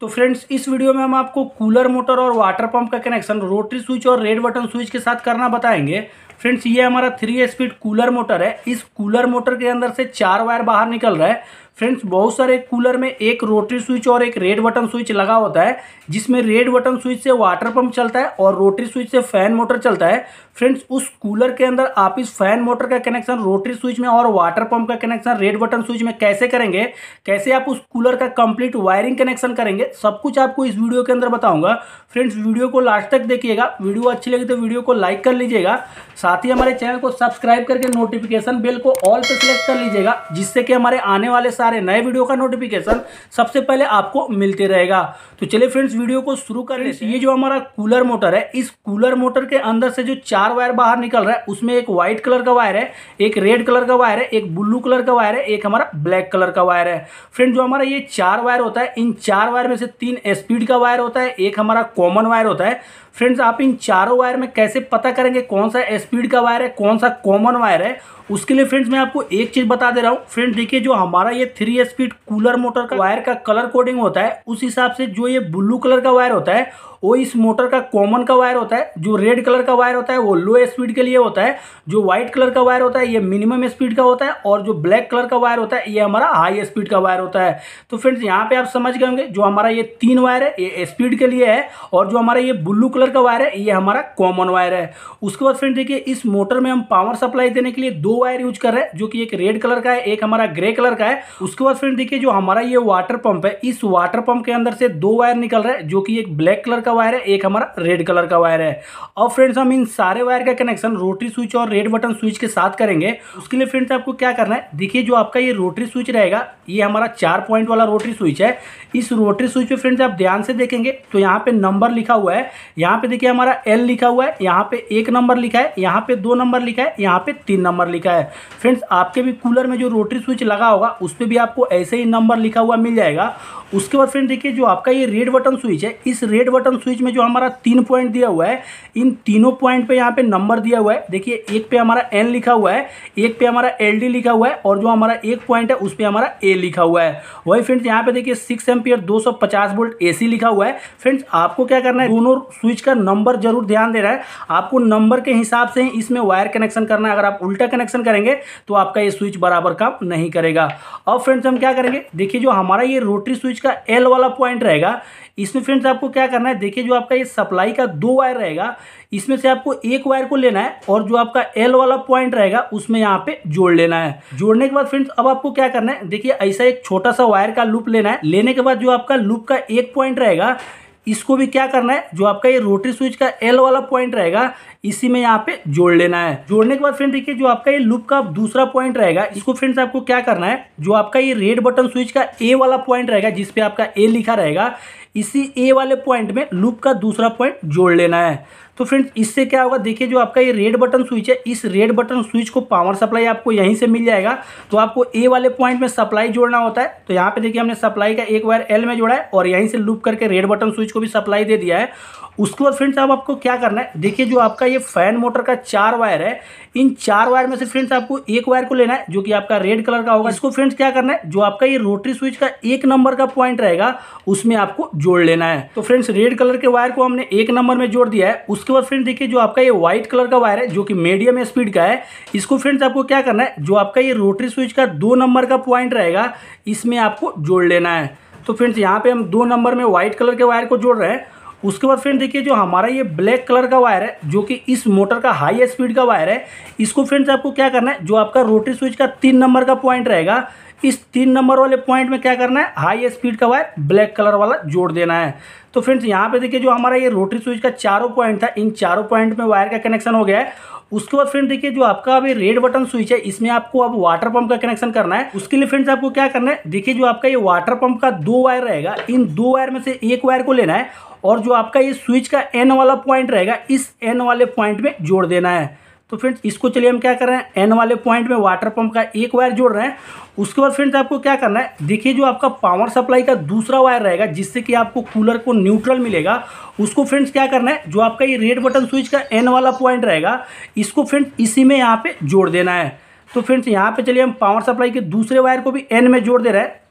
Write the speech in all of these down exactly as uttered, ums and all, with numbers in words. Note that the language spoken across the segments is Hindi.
तो फ्रेंड्स इस वीडियो में हम आपको कूलर मोटर और वाटर पंप का कनेक्शन रोटरी स्विच और रेड बटन स्विच के साथ करना बताएंगे। फ्रेंड्स ये हमारा थ्री स्पीड कूलर मोटर है। इस कूलर मोटर के अंदर से चार वायर बाहर निकल रहा है। फ्रेंड्स बहुत सारे कूलर में एक रोटरी स्विच और एक रेड बटन स्विच लगा होता है, जिसमें रेड बटन स्विच से वाटर पंप चलता है और रोटरी स्विच से फैन मोटर चलता है। फ्रेंड्स उस कूलर के अंदर आप इस फैन मोटर का कनेक्शन रोटरी स्विच में और वाटर पंप का कनेक्शन रेड बटन स्विच में कैसे करेंगे, कैसे आप उस कूलर का कंप्लीट वायरिंग कनेक्शन करेंगे, सब कुछ आपको इस वीडियो के अंदर बताऊंगा। फ्रेंड्स वीडियो को लास्ट तक देखिएगा। वीडियो अच्छी लगी तो वीडियो को लाइक कर लीजिएगा, साथ ही हमारे चैनल को सब्सक्राइब करके नोटिफिकेशन बेल को ऑल पे सिलेक्ट कर लीजिएगा, जिससे कि हमारे आने वाले सारे नए वीडियो का नोटिफिकेशन सबसे पहले आपको मिलते रहेगा। तो चलिए फ्रेंड्स वीडियो को शुरू कर लेते हैं। ये जो हमारा कूलर मोटर है, इस कूलर मोटर के अंदर से जो चार वायर बाहर निकल रहा है, उसमें एक व्हाइट कलर का वायर है, एक रेड कलर का वायर है, एक ब्लू कलर का वायर है, एक हमारा ब्लैक कलर का वायर है। फ्रेंड जो हमारा ये चार वायर होता है, इन चार वायर में से तीन स्पीड का वायर होता है, एक हमारा कॉमन वायर होता है। फ्रेंड्स आप इन चारों वायर में कैसे पता करेंगे कौन सा स्पीड का वायर है, कौन सा कॉमन वायर है, उसके लिए फ्रेंड्स मैं आपको एक चीज बता दे रहा हूँ। फ्रेंड्स देखिए जो हमारा ये थ्री स्पीड कूलर मोटर का वायर का कलर कोडिंग होता है, उस हिसाब से जो ये ब्लू कलर का वायर होता है वो इस मोटर का कॉमन का वायर होता है, जो रेड कलर का वायर होता है वो लो स्पीड के लिए होता है, जो व्हाइट कलर का वायर होता है ये मिनिमम स्पीड का होता है, और जो ब्लैक कलर का वायर होता है ये हमारा हाई स्पीड का वायर होता है। तो फ्रेंड्स यहाँ पे आप समझ गए होंगे, जो हमारा ये तीन वायर है ये स्पीड के लिए है, और जो हमारा ये ब्लू कलर का वायर है ये हमारा कॉमन वायर है। उसके बाद फ्रेंड्स देखिए इस मोटर में हम पावर सप्लाई देने के लिए दो वायर यूज कर रहे हैं, जो कि एक रेड कलर का है, एक हमारा ग्रे कलर का है। उसके बाद फ्रेंड्स देखिए जो हमारा ये वाटर पंप है, इस वाटर पंप के अंदर से दो वायर निकल रहा है, जो कि एक ब्लैक कलर का वायर है, एक हमारा रेड कलर का वायर है। और फ्रेंड्स हम इन सारे वायर का कनेक्शन रोटरी स्विच और रेड बटन स्विच के साथ करेंगे। उसके लिए फ्रेंड्स आपको क्या करना है, देखिए जो आपका ये रोटरी स्विच रहेगा, ये हमारा चार पॉइंट वाला रोटरी स्विच है। इस रोटरी स्विच पे फ्रेंड्स आप ध्यान से देखेंगे तो यहाँ पे नंबर लिखा हुआ है, यहाँ पे देखिए हमारा एल लिखा हुआ है, यहाँ पे एक नंबर लिखा है, यहाँ पे दो नंबर लिखा है, यहाँ पे तीन नंबर लिखा है। फ्रेंड्स आपके भी कूलर में जो रोटरी स्विच लगा होगा उस पर भी आपको ऐसे ही नंबर लिखा हुआ मिल जाएगा। उसके बाद फ्रेंड देखिए जो आपका ये रेड बटन स्विच है, इस रेड बटन स्विच में जो हमारा तीन पॉइंट दिया हुआ है, इन तीनों पॉइंट पे यहाँ पे नंबर दिया हुआ है। देखिए एक पे हमारा एन लिखा हुआ है, एक पे हमारा एल डी लिखा हुआ है, और जो हमारा एक पॉइंट है उस पे हमारा ए लिखा हुआ है। वही फ्रेंड्स यहाँ पे देखिए सिक्स एम्पियर दो सौ पचास वोल्ट एसी लिखा हुआ है। फ्रेंड्स आपको क्या करना है, दोनों स्विच का नंबर जरूर ध्यान देना है, आपको नंबर के हिसाब से ही इसमें वायर कनेक्शन करना है। अगर आप उल्टा कनेक्शन करेंगे तो आपका ये स्विच बराबर काम नहीं करेगा। अब फ्रेंड्स हम क्या करेंगे, देखिए जो हमारा ये रोटरी स्विच का एल वाला पॉइंट रहेगा, इसमें फ्रेंड्स आपको क्या करना है, देखिए जो आपका ये सप्लाई का दो वायर रहेगा, इसमें से आपको एक वायर को लेना है और जो आपका एल वाला पॉइंट रहेगा उसमें यहाँ पे जोड़ लेना है। जोड़ने के बाद फ्रेंड्स अब आपको क्या करना है, देखिए ऐसा एक छोटा सा वायर का लूप लेना है। लेने के बाद जो आपका लूप का एक पॉइंट रहेगा, इसको भी क्या करना है, जो आपका ये रोटरी स्विच का एल वाला पॉइंट रहेगा इसी में यहाँ पे जोड़ लेना है। जोड़ने के बाद फ्रेंड देखिए जो आपका ये लूप का दूसरा पॉइंट रहेगा, इसको फ्रेंड्स आपको क्या करना है, जो आपका ये रेड बटन स्विच का ए वाला पॉइंट रहेगा जिसपे आपका ए लिखा रहेगा, इसी ए वाले पॉइंट में लूप का दूसरा पॉइंट जोड़ लेना है। तो फ्रेंड्स इससे क्या होगा, देखिए जो आपका ये रेड बटन स्विच है, इस रेड बटन स्विच को पावर सप्लाई आपको यहीं से मिल जाएगा। तो आपको ए वाले पॉइंट में सप्लाई जोड़ना होता है, तो यहाँ पे देखिए हमने सप्लाई का एक वायर एल में जोड़ा है और यहीं से लूप करके रेड बटन स्विच को भी सप्लाई दे दिया है। उसके बाद फ्रेंड्स अब आपको क्या करना है, देखिए जो आपका ये फैन मोटर का चार वायर है, इन चार वायर में से फ्रेंड्स आपको एक वायर को लेना है जो कि आपका रेड कलर का होगा। इसको फ्रेंड्स क्या करना है, जो आपका ये रोटरी स्विच का एक नंबर का पॉइंट रहेगा उसमें आपको जोड़ लेना है। तो फ्रेंड्स रेड कलर के वायर को हमने एक नंबर में जोड़ दिया है। उसके बाद फ्रेंड्स देखिए जो आपका ये व्हाइट कलर का वायर है जो कि मीडियम स्पीड का है, इसको फ्रेंड्स आपको क्या करना है, जो आपका ये रोटरी स्विच का दो नंबर का पॉइंट रहेगा इसमें आपको जोड़ लेना है। तो फ्रेंड्स यहाँ पे हम दो नंबर में व्हाइट कलर के वायर को जोड़ रहे हैं। उसके बाद फ्रेंड देखिए जो हमारा ये ब्लैक कलर का वायर है, जो कि इस मोटर का हाई स्पीड का वायर है, इसको फ्रेंड्स आपको क्या करना है, जो आपका रोटरी स्विच का तीन नंबर का पॉइंट रहेगा, इस तीन नंबर वाले पॉइंट में क्या करना है, हाई स्पीड का वायर ब्लैक कलर वाला जोड़ देना है। तो फ्रेंड्स यहाँ पे देखिए जो हमारा ये रोटरी स्विच का चारों पॉइंट था, इन चारों पॉइंट में वायर का कनेक्शन हो गया है। उसके बाद फ्रेंड देखिए जो आपका अभी रेड बटन स्विच है, इसमें आपको अब वाटर पंप का कनेक्शन करना है। उसके लिए फ्रेंड्स आपको क्या करना है, देखिए जो आपका ये वाटर पंप का दो वायर रहेगा, इन दो वायर में से एक वायर को लेना है और जो आपका ये स्विच का एन वाला पॉइंट रहेगा इस एन वाले पॉइंट में जोड़ देना है। तो फ्रेंड्स इसको चलिए हम क्या कर रहे हैं, एन वाले पॉइंट में वाटर पंप का एक वायर जोड़ रहे हैं। उसके बाद फ्रेंड्स आपको क्या करना है, देखिए जो आपका पावर सप्लाई का दूसरा वायर रहेगा जिससे कि आपको कूलर को न्यूट्रल मिलेगा, उसको फ्रेंड्स क्या करना है, जो आपका ये रेड बटन स्विच का एन वाला पॉइंट रहेगा इसको फ्रेंड्स इसी में यहाँ पे जोड़ देना है। तो फ्रेंड्स यहाँ पे चलिए हम पावर सप्लाई के दूसरे वायर को भी एन में जोड़ दे रहे हैं।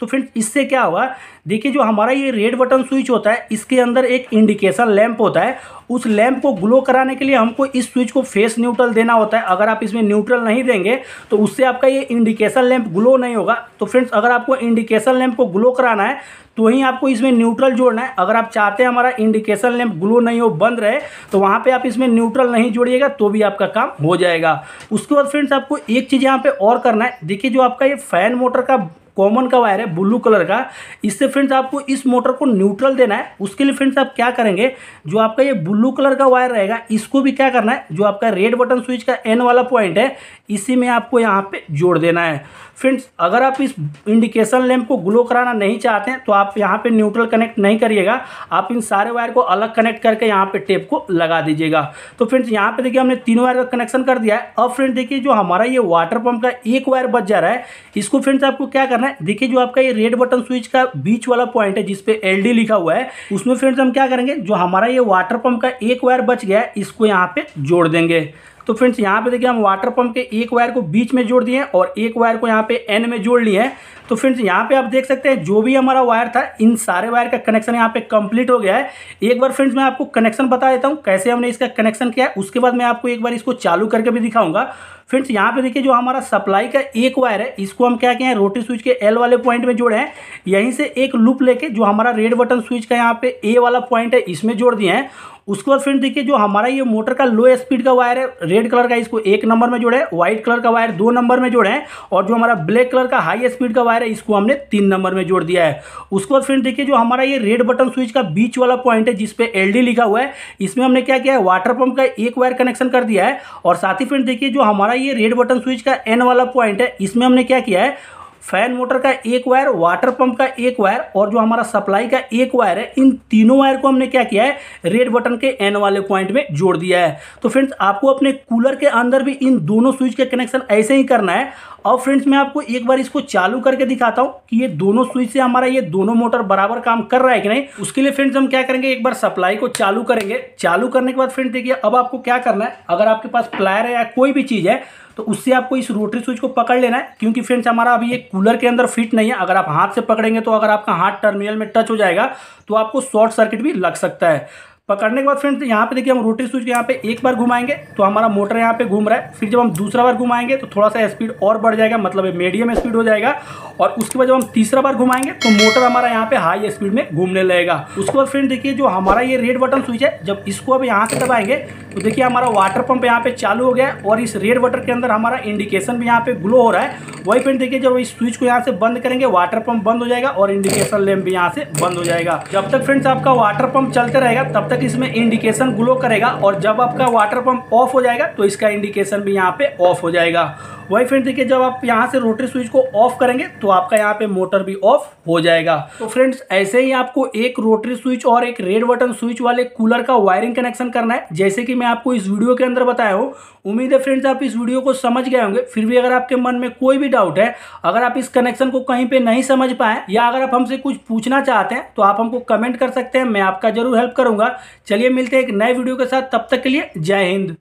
तो फ्रेंड्स इससे क्या होगा, देखिए जो हमारा ये रेड बटन स्विच होता है इसके अंदर एक इंडिकेशन लैंप होता है। उस लैंप को ग्लो कराने के लिए हमको इस स्विच को फेस न्यूट्रल देना होता है। अगर आप इसमें न्यूट्रल नहीं देंगे तो उससे आपका ये इंडिकेशन लैंप ग्लो नहीं होगा। तो फ्रेंड्स अगर आपको इंडिकेशन लैंप को ग्लो कराना है तो ही आपको इसमें न्यूट्रल जोड़ना है। अगर आप चाहते हैं हमारा इंडिकेशन लैंप ग्लो नहीं हो, बंद रहे, तो वहाँ पे आप इसमें न्यूट्रल नहीं जोड़िएगा तो भी आपका काम हो जाएगा। उसके बाद फ्रेंड्स आपको एक चीज़ यहाँ पे और करना है। देखिए जो आपका ये फैन मोटर का कॉमन का वायर है ब्लू कलर का, इससे फ्रेंड्स आपको इस मोटर को न्यूट्रल देना है। उसके लिए फ्रेंड्स आप क्या करेंगे, जो आपका ये ब्लू कलर का वायर रहेगा इसको भी क्या करना है, जो आपका रेड बटन स्विच का एन वाला पॉइंट है इसी में आपको यहाँ पे जोड़ देना है। फ्रेंड्स अगर आप इस इंडिकेशन लैंप को ग्लो कराना नहीं चाहते हैं तो आप यहाँ पे न्यूट्रल कनेक्ट नहीं करिएगा, आप इन सारे वायर को अलग कनेक्ट करके यहाँ पे टेप को लगा दीजिएगा। तो फ्रेंड्स यहाँ पे देखिए हमने तीनों वायर का कनेक्शन कर दिया है। अब फ्रेंड्स देखिए जो हमारा ये वाटर पंप का एक वायर बच जा रहा है, इसको फ्रेंड्स आपको क्या करना है, देखिए जो आपका ये रेड बटन स्विच का बीच वाला पॉइंट है जिसपे एल डी लिखा हुआ है, उसमें फ्रेंड्स हम क्या करेंगे, जो हमारा ये वाटर पंप का एक वायर बच गया है इसको यहाँ पे जोड़ देंगे। तो फ्रेंड्स यहाँ पे देखिए हम वाटर पंप के एक वायर को बीच में जोड़ दिए हैं और एक वायर को यहाँ पे एन में जोड़ लिए हैं। तो फ्रेंड्स यहाँ पे आप देख सकते हैं जो भी हमारा वायर था इन सारे वायर का कनेक्शन यहाँ पे कंप्लीट हो गया है। एक बार फ्रेंड्स मैं आपको कनेक्शन बता देता हूँ कैसे हमने इसका कनेक्शन किया है, उसके बाद मैं आपको एक बार इसको चालू करके भी दिखाऊंगा। फ्रेंड्स यहाँ पे देखिए जो हमारा सप्लाई का एक वायर है इसको हम क्या किए हैं, रोटरी स्विच के एल वाले पॉइंट में जोड़े हैं। यहीं से एक लूप लेके जो हमारा रेड बटन स्विच का यहाँ पे ए वाला पॉइंट है इसमें जोड़ दिए हैं। उसके बाद फ्रेंड्स देखिए जो हमारा ये मोटर का लो स्पीड का वायर है रेड कलर का, इसको एक नंबर में जोड़े, व्हाइट कलर का वायर दो नंबर में जोड़े हैं, और जो हमारा ब्लैक कलर का हाई स्पीड का वायर है इसको हमने तीन नंबर में जोड़ दिया है। उसके बाद फ्रेंड्स देखिए जो हमारा ये रेड बटन स्विच का बीच वाला पॉइंट है जिसपे एल डी लिखा हुआ है, इसमें हमने क्या किया है, वाटर पंप का एक वायर कनेक्शन कर दिया है। और साथ ही फ्रेंड्स देखिए जो हमारा ये रेड बटन स्विच का एन वाला पॉइंट है इसमें हमने क्या किया है, फैन मोटर का एक वायर, वाटर पंप का एक वायर और जो हमारा सप्लाई का एक वायर है, इन तीनों वायर को हमने क्या किया है, रेड बटन के एन वाले पॉइंट में जोड़ दिया है। तो फ्रेंड्स आपको अपने कूलर के अंदर भी इन दोनों स्विच के कनेक्शन ऐसे ही करना है। अब फ्रेंड्स मैं आपको एक बार इसको चालू करके दिखाता हूँ कि ये दोनों स्विच से हमारा ये दोनों मोटर बराबर काम कर रहा है कि नहीं। उसके लिए फ्रेंड्स हम क्या करेंगे, एक बार सप्लाई को चालू करेंगे। चालू करने के बाद फ्रेंड्स देखिए अब आपको क्या करना है, अगर आपके पास प्लायर है या कोई भी चीज़ है तो उससे आपको इस रोटरी स्विच को पकड़ लेना है, क्योंकि फ्रेंड्स हमारा अभी ये कूलर के अंदर फिट नहीं है। अगर आप हाथ से पकड़ेंगे तो अगर आपका हाथ टर्मिनल में टच हो जाएगा तो आपको शॉर्ट सर्किट भी लग सकता है। पकड़ने के बाद फ्रेंड्स यहाँ पे देखिए हम रोटरी स्विच के यहाँ पे एक बार घुमाएंगे तो हमारा मोटर यहाँ पे घूम रहा है। फिर जब हम दूसरा बार घुमाएंगे तो थोड़ा सा स्पीड और बढ़ जाएगा, मतलब मीडियम स्पीड हो जाएगा। और उसके बाद जब हम तीसरा बार घुमाएंगे तो मोटर हमारा यहाँ पे हाई स्पीड में घूमने लगेगा। उसके बाद फ्रेंड देखिए जो हमारा ये रेड बटन स्विच है, जब इसको अब यहाँ से दबाएंगे तो देखिए हमारा वाटर पंप यहाँ पे चालू हो गया है और इस रेड बटन के अंदर हमारा इंडिकेशन भी यहाँ पे ग्लो हो रहा है। वही फ्रेंड देखिए जब इस स्विच को यहाँ से बंद करेंगे वाटर पंप बंद हो जाएगा और इंडिकेशन लैंप भी यहाँ से बंद हो जाएगा। जब तक फ्रेंड्स आपका वाटर पंप चलते रहेगा तब तक इसमें इंडिकेशन ग्लो करेगा, और जब आपका वाटर पंप ऑफ हो जाएगा तो इसका इंडिकेशन भी यहाँ पे ऑफ हो जाएगा। वही फ्रेंड्स देखिए जब आप यहाँ से रोटरी स्विच को ऑफ करेंगे तो आपका यहाँ पे मोटर भी ऑफ हो जाएगा। तो फ्रेंड्स ऐसे ही आपको एक रोटरी स्विच और एक रेड बटन स्विच वाले कूलर का वायरिंग कनेक्शन करना है, जैसे कि मैं आपको इस वीडियो के अंदर बताया हूँ। उम्मीद है फ्रेंड्स आप इस वीडियो को समझ गए होंगे। फिर भी अगर आपके मन में कोई भी डाउट है, अगर आप इस कनेक्शन को कहीं पे नहीं समझ पाए या अगर आप हमसे कुछ पूछना चाहते हैं तो आप हमको कमेंट कर सकते हैं, मैं आपका जरूर हेल्प करूंगा। चलिए मिलते हैं एक नए वीडियो के साथ, तब तक के लिए जय हिंद।